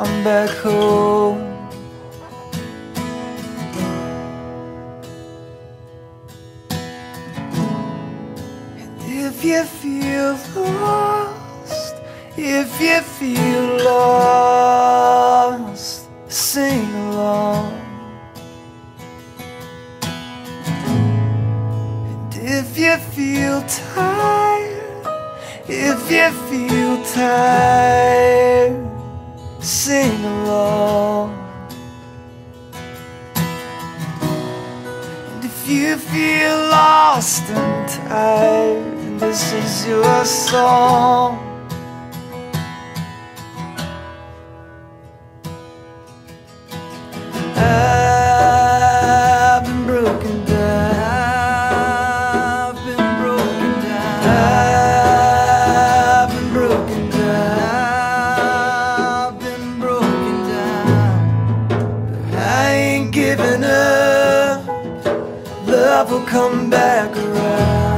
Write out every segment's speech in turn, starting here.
come back home. And if you feel lost, if you feel lost, sing along. And if you feel tired, if you feel tired, sing along. And if you feel lost and tired, this is your song. I've been broken down, I've been broken down, I've been broken down, I've been broken down. But I ain't giving up, love will come back around.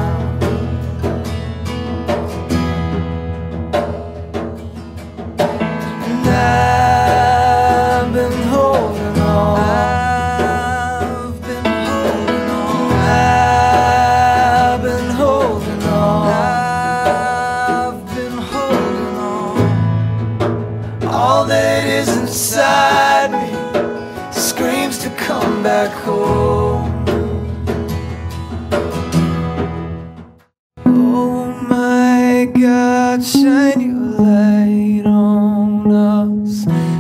And I've been holding on, I've been holding on, I've been holding on, I've been holding on. All that is inside me screams to come back home. Oh my God, shine your light on us.